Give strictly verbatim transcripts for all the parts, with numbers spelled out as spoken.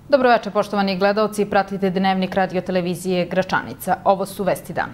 Dobroveče, poštovani gledaoci, pratite Dnevnik radio televizije Gračanica. Ovo su vesti dana.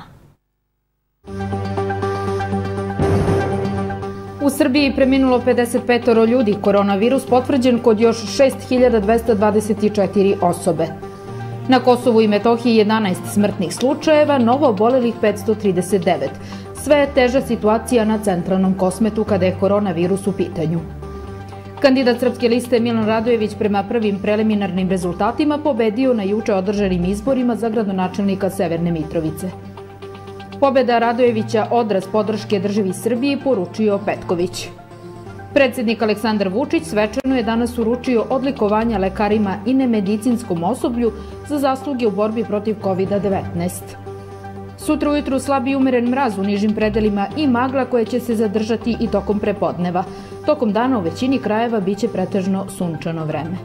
U Srbiji preminulo pedeset petoro ljudi, koronavirus potvrđen kod još šest hiljada dvesta dvadeset četiri osobe. Na Kosovu i Metohiji jedanaest smrtnih slučajeva, novo obolelih petsto trideset devet. Sve je teža situacija na centralnom Kosmetu kada je koronavirus u pitanju. Kandidat Srpske liste Milan Radojević prema prvim preliminarnim rezultatima pobedio na juče održanim izborima za gradonačelnika Severne Mitrovice. Pobeda Radojevića odraz podrške državi Srbiji, poručio Petković. Predsednik Aleksandar Vučić svečano je danas uručio odlikovanja lekarima i nemedicinskom osoblju za zasluge u borbi protiv kovida devetnaest. Sutra ujutru slab i umeren mraz u nižim predelima i magla koja će se zadržati i tokom prepodneva. Tokom dana u većini krajeva biće pretežno sunčano vreme.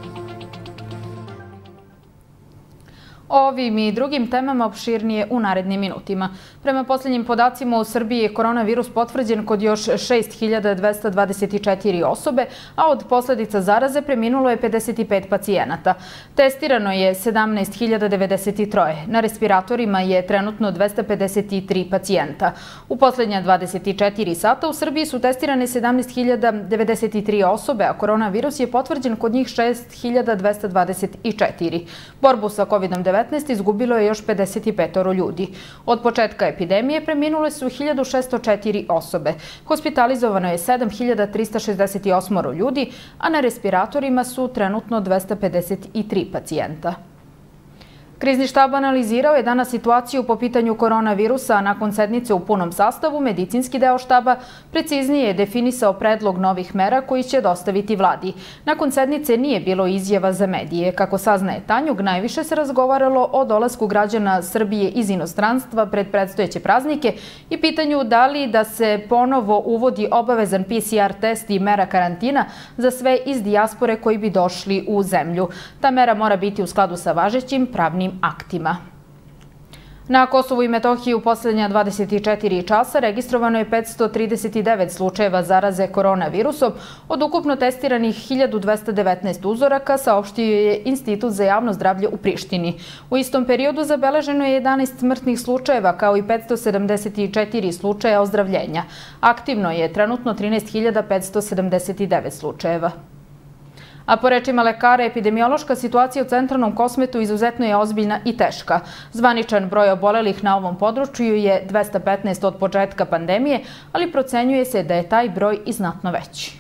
O ovim i drugim temama opširnije u narednim minutima. Prema posljednjim podacima u Srbiji je koronavirus potvrđen kod još šest hiljada dvesta dvadeset četiri osobe, a od posledica zaraze preminulo je pedeset pet pacijenata. Testirano je sedamnaest hiljada devedeset tri. Na respiratorima je trenutno dvesta pedeset tri pacijenta. U posljednja dvadeset četiri sata u Srbiji su testirane sedamnaest hiljada devedeset tri osobe, a koronavirus je potvrđen kod njih šest hiljada dvesta dvadeset četiri. Borbu sa kovidom devetnaest izgubilo je još pedeset petoro ljudi. Od početka epidemije preminule su hiljadu šesto četiri osobe. Hospitalizovano je sedam hiljada trista šezdeset osam ljudi, a na respiratorima su trenutno dvesta pedeset tri pacijenta. Krizni štab analizirao je danas situaciju po pitanju koronavirusa, a nakon sednice u punom sastavu medicinski deo štaba preciznije je definisao predlog novih mera koji će dostaviti vladi. Nakon sednice nije bilo izjava za medije. Kako saznaje Tanjug, najviše se razgovaralo o dolasku građana Srbije iz inostranstva pred predstojeće praznike i pitanju da li da se ponovo uvodi obavezan P C R test i mera karantina za sve iz dijaspore koji bi došli u zemlju. Ta mera mora biti u skladu sa važećim pravnim aktima. Na Kosovu i Metohiji u posljednja dvadeset četiri časa registrovano je petsto trideset devet slučajeva zaraze koronavirusom od ukupno testiranih hiljadu dvesta devetnaest uzoraka, saopštio je Institut za javno zdravlje u Prištini. U istom periodu zabeleženo je jedanaest smrtnih slučajeva kao i petsto sedamdeset četiri slučaja ozdravljenja. Aktivno je trenutno trinaest hiljada petsto sedamdeset devet slučajeva. A po rečima lekara, epidemiološka situacija u centralnom Kosmetu izuzetno je ozbiljna i teška. Zvaničan broj obolelih na ovom području je dvesta petnaest od početka pandemije, ali procenjuje se da je taj broj i znatno veći.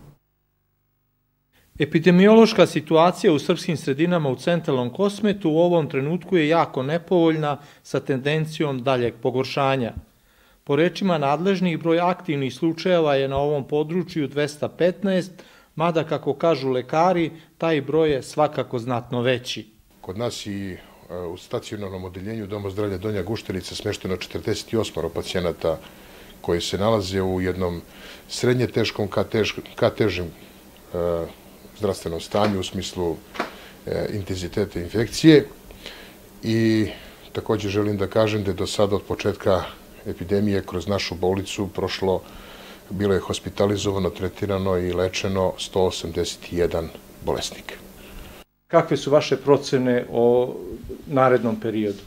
Epidemiološka situacija u srpskim sredinama u centralnom Kosmetu u ovom trenutku je jako nepovoljna sa tendencijom daljeg pogoršanja. Po rečima nadležnih, broj aktivnih slučajeva je na ovom području dvesta petnaest, mada, kako kažu lekari, taj broj je svakako znatno veći. Kod nas i u stacionarnom odeljenju Doma zdravlja Donja Gušterica smešteno četrdeset osam pacijenata koji se nalaze u jednom srednje teškom ka težem zdravstvenom stanju u smislu intenziteta infekcije. I također želim da kažem da je do sada od početka epidemije kroz našu bolnicu prošlo bilo je hospitalizovano, tretirano i lečeno sto osamdeset jedan bolesnik. Kakve su vaše procene o narednom periodu?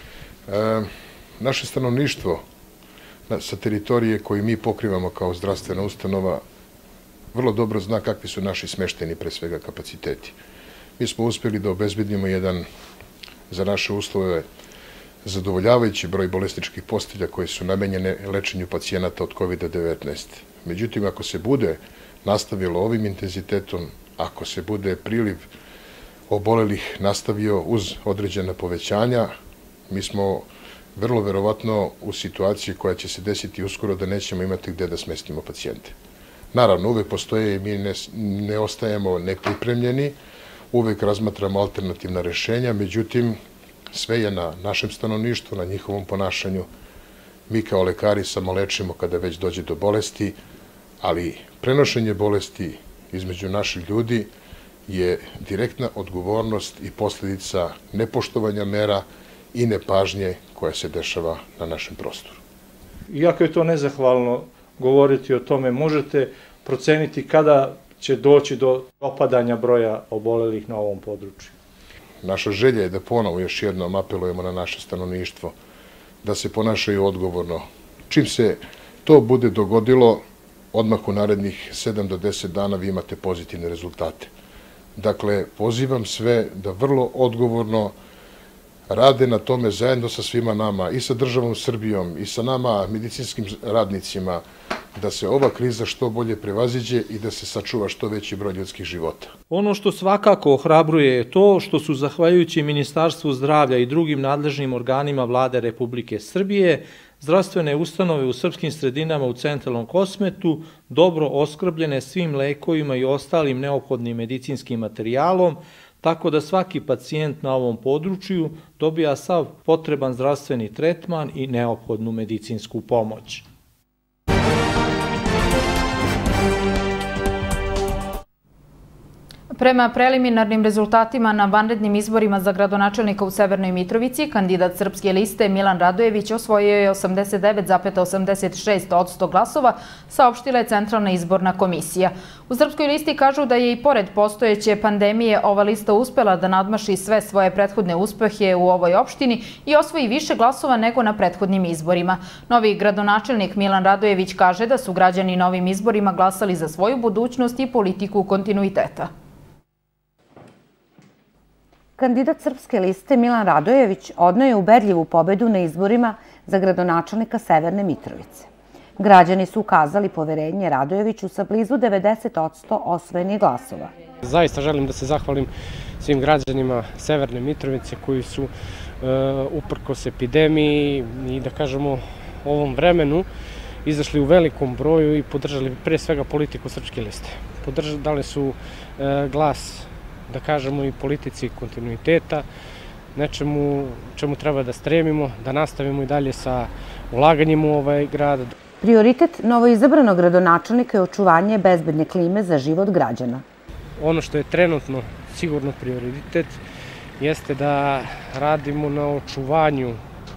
Naše stanovništvo sa teritorije koju mi pokrivamo kao zdravstvena ustanova vrlo dobro zna kakvi su naši smešteni, pre svega, kapaciteti. Mi smo uspjeli da obezbedimo jedan, za naše uslove, zadovoljavajući broj bolesničkih postelja koje su namenjene lečenju pacijenata od kovida devetnaest. Međutim, ako se bude nastavilo ovim intenzitetom, ako se bude priliv obolelih nastavio uz određena povećanja, mi smo vrlo verovatno u situaciji koja će se desiti uskoro da nećemo imati gde da smestimo pacijente. Naravno, uvek postoje i mi ne, ne ostajemo nepripremljeni, uvek razmatramo alternativna rešenja, međutim, sve je na našem stanovništvu, na njihovom ponašanju. Mi kao lekari samo lečimo kada već dođe do bolesti, ali prenošenje bolesti između naših ljudi je direktna odgovornost i posljedica nepoštovanja mera i nepažnje koja se dešava na našem prostoru. Iako je to nezahvalno govoriti o tome, možete proceniti kada će doći do opadanja broja obolelih na ovom području? naša želja je da ponovo još jednom apelujemo na naše stanovništvo, da se ponašaju odgovorno. Čim se to bude dogodilo, odmah u narednih sedam do deset dana vi imate pozitivne rezultate. Dakle, pozivam sve da vrlo odgovorno rade na tome zajedno sa svima nama, i sa državom Srbijom, i sa nama, medicinskim radnicima, da se ova kriza što bolje prevaziđe i da se sačuva što veći broj ljudskih života. Ono što svakako ohrabruje je to što su, zahvaljujući Ministarstvu zdravlja i drugim nadležnim organima Vlade Republike Srbije, zdravstvene ustanove u srpskim sredinama u centralnom Kosmetu dobro oskrbljene svim lekovima i ostalim neophodnim medicinskim materijalom, tako da svaki pacijent na ovom području dobija sav potreban zdravstveni tretman i neophodnu medicinsku pomoć. Prema preliminarnim rezultatima na vanrednim izborima za gradonačelnika u Severnoj Mitrovici, kandidat Srpske liste Milan Radojević osvojio je osamdeset devet zarez osamdeset šest posto glasova, saopštila je Centralna izborna komisija. U Srpskoj listi kažu da je i pored postojeće pandemije ova lista uspela da nadmaši sve svoje prethodne uspehe u ovoj opštini i osvoji više glasova nego na prethodnim izborima. Novi gradonačelnik Milan Radojević kaže da su građani na ovim izborima glasali za svoju budućnost i politiku kontinuiteta. Kandidat Srpske liste Milan Radojević odneo je ubedljivu pobedu na izborima za gradonačelnika Severne Mitrovice. Građani su ukazali poverenje Radojeviću sa blizu devedeset posto osvojenih glasova. Zaista želim da se zahvalim svim građanima Severne Mitrovice koji su uprkos epidemiji i da kažemo ovom vremenu izašli u velikom broju i podržali pre svega politiku Srpske liste. Dali su glas, da kažemo, i politici kontinuiteta, nečemu čemu treba da stremimo, da nastavimo i dalje sa ulaganjem u ovaj grad. Prioritet novoizabranog gradonačelnika je očuvanje bezbedne klime za život građana. Ono što je trenutno sigurno prioritet jeste da radimo na očuvanju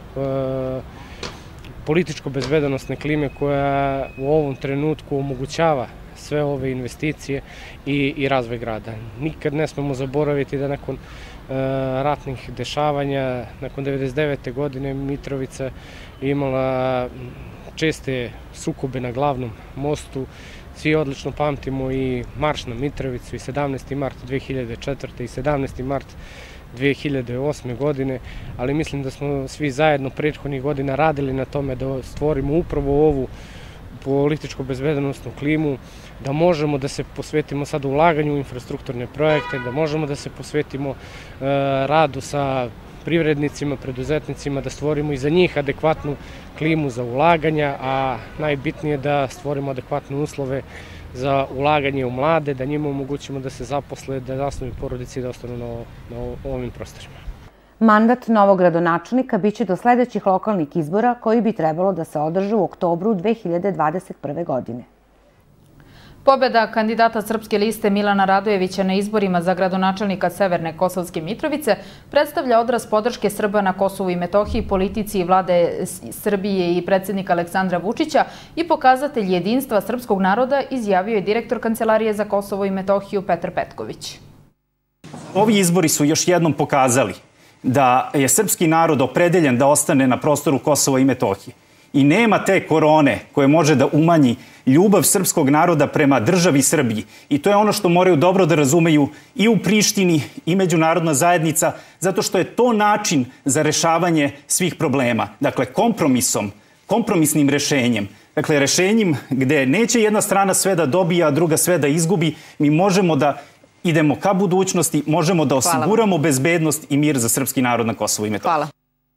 političko-bezbedonosne klime koja u ovom trenutku omogućava sve ove investicije i, i razvoj grada. Nikad ne smemo zaboraviti da nakon e, ratnih dešavanja, nakon devedeset devete godine Mitrovica je imala česte sukobe na glavnom mostu. Svi odlično pamtimo i marš na Mitrovicu i sedamnaesti mart dve hiljade četvrte i sedamnaesti mart dve hiljade osme godine, ali mislim da smo svi zajedno prethodnih godina radili na tome da stvorimo upravo ovu političko-bezbedonosnu klimu, da možemo da se posvetimo sad ulaganju u infrastrukturne projekte, da možemo da se posvetimo e, radu sa privrednicima, preduzetnicima, da stvorimo i za njih adekvatnu klimu za ulaganja, a najbitnije da stvorimo adekvatne uslove za ulaganje u mlade, da njima omogućimo da se zaposle, da zasnuju porodice i da ostanu na, na ovim prostorima. Mandat novog gradonačelnika biće do sledećih lokalnih izbora koji bi trebalo da se održe u oktobru dve hiljade dvadeset prve. godine. Pobeda kandidata Srpske liste Milana Radojevića na izborima za gradonačelnika Severne Kosovske Mitrovice predstavlja odraz podrške Srba na Kosovu i Metohiji, politici i vlade Srbije i predsjednika Aleksandra Vučića i pokazatelj jedinstva srpskog naroda, izjavio je direktor Kancelarije za Kosovo i Metohiju Petar Petković. Ovi izbori su još jednom pokazali da je srpski narod opredeljen da ostane na prostoru Kosova i Metohije. I nema te korone koje može da umanji ljubav srpskog naroda prema državi Srbiji. I to je ono što moraju dobro da razumeju i u Prištini i međunarodna zajednica, zato što je to način za rešavanje svih problema. Dakle, kompromisom, kompromisnim rešenjem, dakle, rešenjem gde neće jedna strana sve da dobije, a druga sve da izgubi, mi možemo da idemo ka budućnosti, možemo da osiguramo bezbednost i mir za srpski narod na Kosovu i Metohiji. Hvala.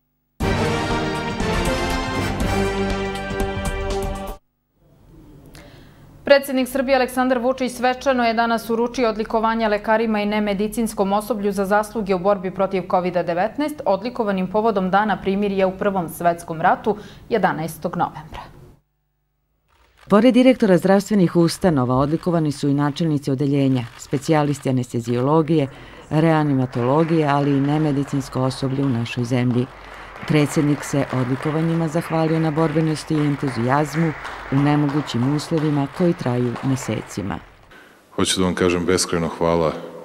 Predsjednik Srbije Aleksandar Vučić svečano je danas uručio odlikovanja lekarima i nemedicinskom osoblju za zasluge u borbi protiv kovida devetnaest, odlikovanim povodom Dana primirja u Prvom svetskom ratu jedanaestog novembra. Pored direktora zdravstvenih ustanova odlikovani su i načelnici odeljenja, specijalisti anesteziologije, reanimatologije, ali i nemedicinsko osoblje u našoj zemlji. Predsjednik se odlikovanjima zahvalio na borbenosti i entuzijazmu u nemogućim uslovima koji traju mesecima. Hoću da vam kažem beskrajno hvala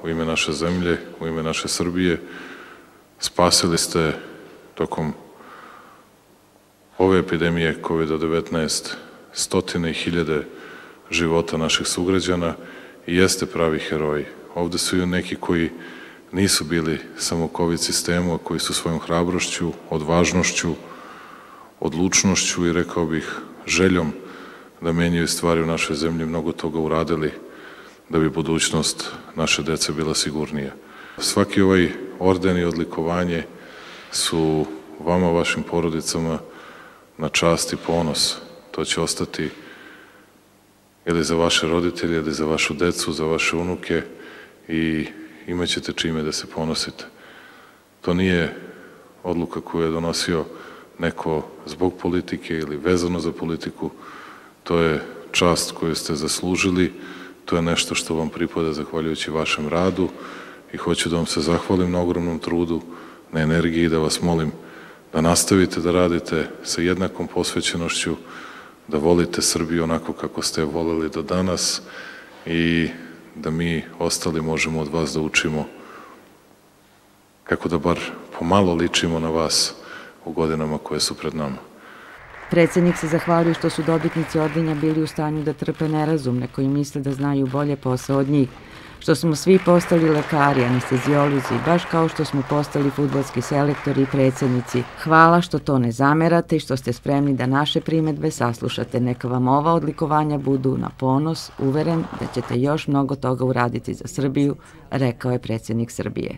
u ime naše zemlje, u ime naše Srbije. Spasili ste tokom ove epidemije kovid devetnaest stotine i hiljade života naših sugrađana i jeste pravi heroji. Ovde su i neki koji nisu bili samo kovid sistemu, a koji su svojom hrabrošću, odvažnošću, odlučnošću i rekao bih željom da menjaju stvari u našoj zemlji, mnogo toga uradili da bi budućnost naše dece bila sigurnija. Svaki ovaj orden i odlikovanje su vama, vašim porodicama na čast i ponos. To će ostati ili za vaše roditelje, ili za vašu decu, za vaše unuke i imat ćete čime da se ponosite. To nije odluka koju je donosio neko zbog politike ili vezano za politiku. To je čast koju ste zaslužili, to je nešto što vam pripada zahvaljujući vašem radu i hoću da vam se zahvalim na ogromnom trudu, na energiji, da vas molim da nastavite da radite sa jednakom posvećenošću, da volite Srbiju onako kako ste je voleli do danas i da mi ostali možemo od vas da učimo kako da bar pomalo ličimo na vas u godinama koje su pred nama. Predsjednik se zahvalio što su dobitnici ordenja bili u stanju da trpe nerazumne koji misle da znaju bolje posao od njih, što smo svi postali lekari, anestezijolozi, baš kao što smo postali fudbalski selektori i predsjednici. Hvala što to ne zamerate i što ste spremni da naše primedbe saslušate. Neka vam ova odlikovanja budu na ponos, uveren da ćete još mnogo toga uraditi za Srbiju, rekao je predsjednik Srbije.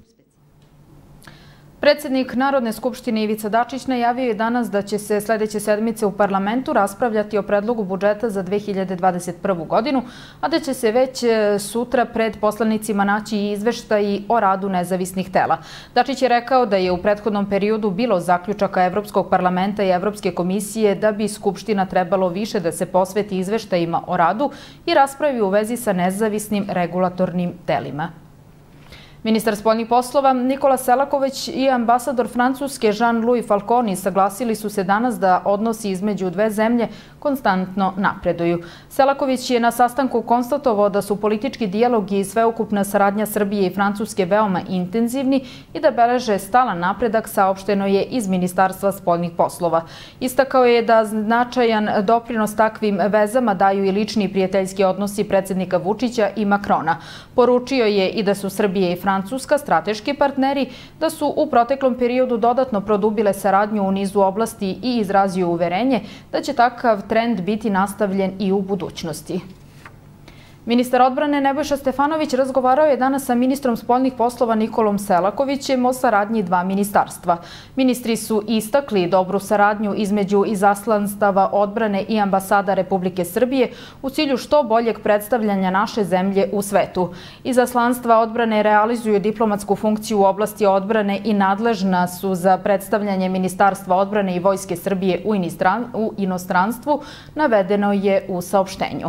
Predsjednik Narodne skupštine Ivica Dačić najavio je danas da će se sljedeće sedmice u parlamentu raspravljati o predlogu budžeta za dve hiljade dvadeset prvu. godinu, a da će se već sutra pred poslanicima naći i izveštaji o radu nezavisnih tela. Dačić je rekao da je u prethodnom periodu bilo zaključaka Evropskog parlamenta i Evropske komisije da bi Skupština trebalo više da se posveti izveštajima o radu i raspravi u vezi sa nezavisnim regulatornim telima. Ministar spoljnih poslova Nikola Selaković i ambasador Francuske Jean-Louis Falconi saglasili su se danas da odnosi između dve zemlje konstantno napreduju. Selaković je na sastanku konstatovao da su politički dijalog i sveukupna saradnja Srbije i Francuske veoma intenzivni i da beleže stalan napredak, saopšteno je iz Ministarstva spoljnih poslova. Istakao je da značajan doprinos takvim vezama daju i lični prijateljski odnosi predsjednika Vučića i Makrona. Poručio je i da su Srbije i Francuska Francuska strateški partneri, da su u proteklom periodu dodatno produbile saradnju u nizu oblasti i izrazio uverenje da će takav trend biti nastavljen i u budućnosti. Ministar odbrane Nebojša Stefanović razgovarao je danas sa ministrom spoljnih poslova Nikolom Selakovićem o saradnji dva ministarstva. Ministri su istakli dobru saradnju između izaslanstava odbrane i ambasada Republike Srbije u cilju što boljeg predstavljanja naše zemlje u svetu. Izaslanstva odbrane realizuju diplomatsku funkciju u oblasti odbrane i nadležna su za predstavljanje Ministarstva odbrane i Vojske Srbije u inostranstvu, navedeno je u saopštenju.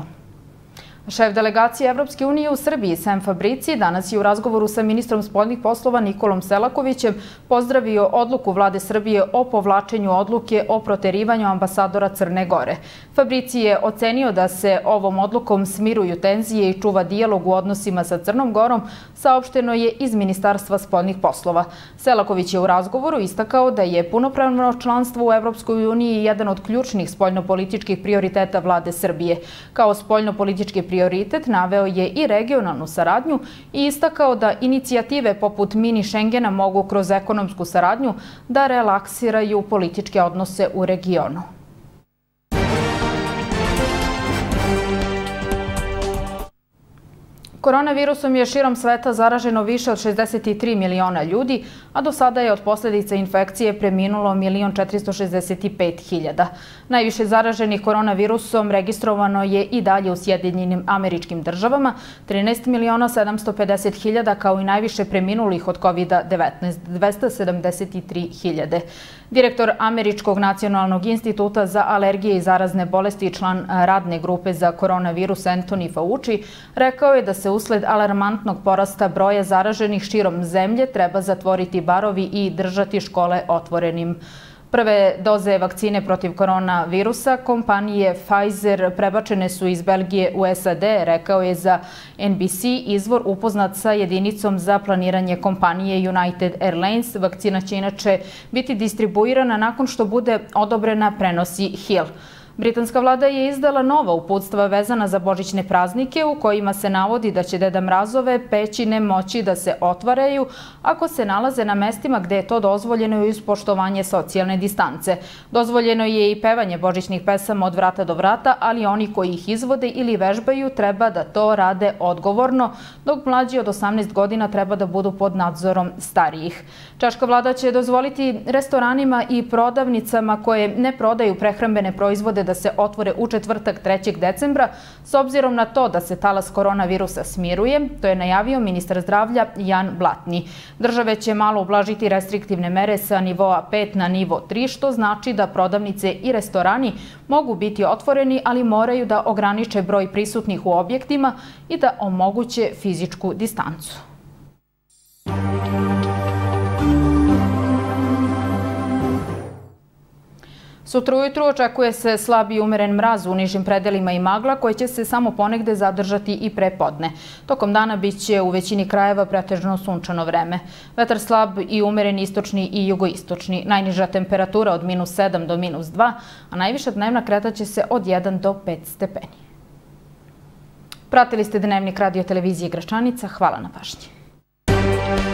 Šef delegacije Evropske unije u Srbiji, Sem Fabrici, danas je u razgovoru sa ministrom spoljnih poslova Nikolom Selakovićem pozdravio odluku vlade Srbije o povlačenju odluke o proterivanju ambasadora Crne Gore. Fabrici je ocenio da se ovom odlukom smiruju tenzije i čuva dijalog u odnosima sa Crnom Gorom, saopšteno je iz Ministarstva spoljnih poslova. Selaković je u razgovoru istakao da je punopravno članstvo u Evropskoj uniji jedan od ključnih spoljnopolitičkih prioriteta vlade Srbije. Kao spoljnopolitički prioritet naveo je i regionalnu saradnju i istakao da inicijative poput mini Schengena mogu kroz ekonomsku saradnju da relaksiraju političke odnose u regionu. Koronavirusom je širom sveta zaraženo više od šezdeset tri miliona ljudi, a do sada je od posljedica infekcije preminulo milion četiristo šezdeset pet hiljada. Najviše zaraženih koronavirusom registrovano je i dalje u Sjedinjenim Američkim Državama, trinaest miliona sedamsto pedeset hiljada, kao i najviše preminulih od kovid devetnaest, dvesta sedamdeset tri hiljade. Direktor Američkog nacionalnog instituta za alergije i zarazne bolesti i član radne grupe za koronavirus Anthony Fauci rekao je da se usled alarmantnog porasta broja zaraženih širom zemlje treba zatvoriti barovi i držati škole otvorenim. Prve doze vakcine protiv koronavirusa kompanije Pfizer prebačene su iz Belgije u S A D, rekao je za N B C izvor upoznat sa jedinicom za planiranje kompanije United Airlines. Vakcina će inače biti distribuirana nakon što bude odobrena, prenosi Hill. Britanska vlada je izdala nova uputstva vezana za božićne praznike u kojima se navodi da će Deda Mrazove pećine moći da se otvaraju ako se nalaze na mestima gde je to dozvoljeno i uz poštovanje socijalne distance. Dozvoljeno je i pevanje božićnih pesama od vrata do vrata, ali oni koji ih izvode ili vežbaju treba da to rade odgovorno, dok mlađi od osamnaest godina treba da budu pod nadzorom starijih. Češka vlada će dozvoliti restoranima i prodavnicama koje ne prodaju prehrambene proizvode da se otvore u četvrtak trećeg decembra, s obzirom na to da se talas koronavirusa smiruje, to je najavio ministar zdravlja Jan Blatni. Države će malo ublažiti restriktivne mere sa nivoa pet na nivo tri, što znači da prodavnice i restorani mogu biti otvoreni, ali moraju da ograniče broj prisutnih u objektima i da omoguće fizičku distancu. Sutra ujutru očekuje se slab i umeren mraz u nižim predelima i magla koji će se samo ponegde zadržati i pre podne. Tokom dana biće u većini krajeva pretežno sunčano vreme. Vetar slab i umeren istočni i jugoistočni. Najniža temperatura od minus sedam do minus dva, a najviša dnevna kretaće se od jedan do pet stepeni. Pratili ste Dnevnik radio televizije Gračanica. Hvala na pažnji.